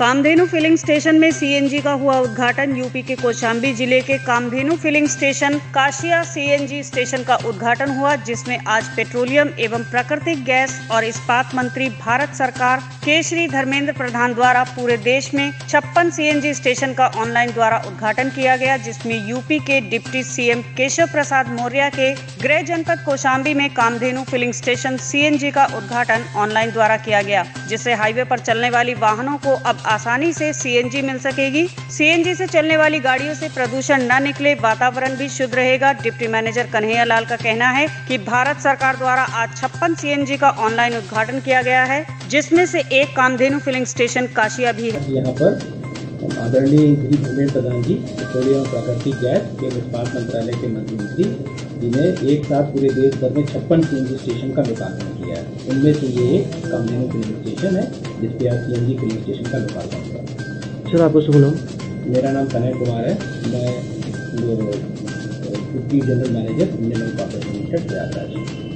Kamdhenu filling station में CNG का हुआ उद्घाटन। यूपी के कौशाम्बी जिले के कामधेनु फिलिंग स्टेशन काशिया सीएनजी स्टेशन का उद्घाटन हुआ, जिसमें आज पेट्रोलियम एवं प्राकृतिक गैस और इस्पात मंत्री भारत सरकार के श्री धर्मेंद्र प्रधान द्वारा पूरे देश में 56 सीएनजी स्टेशन का ऑनलाइन द्वारा उद्घाटन किया गया, जिसमें यूपी के डिप्टी सीएम केशव प्रसाद मौर्य के गृह जनपद कौशाम्बी में कामधेनु फिलिंग स्टेशन सीएनजी का उद्घाटन ऑनलाइन द्वारा किया गया, जिससे हाईवे पर चलने वाली वाहनों को अब आसानी से सीएनजी मिल सकेगी। सीएनजी से चलने वाली गाड़ियों से प्रदूषण न निकले, वातावरण भी शुद्ध रहेगा। डिप्टी मैनेजर कन्हैया लाल का कहना है कि भारत सरकार द्वारा आज 56 सीएनजी का ऑनलाइन उद्घाटन किया गया है, जिसमें से एक कामधेनु फिलिंग स्टेशन काशिया भी है। यहाँ पर आदरणीय श्री धर्मेंद्र प्रधान जी पेट्रोलियम और प्राकृतिक गैस के इस्पात मंत्रालय के मंत्री जिन्हें एक साथ पूरे देश भर में 56 सीएनजी स्टेशन का लोकार्पण किया है। उनमें से ये एक कामधेनु फिलिंग स्टेशन है, जिसपे आज सीएनजी फिलिंग स्टेशन का लोकार्पण हुआ। सर, आपको शुभ नाम? मेरा नाम कन्हैया कुमार है। मैं deputy general manager Indian Oil Corporation Limited Prayagraj.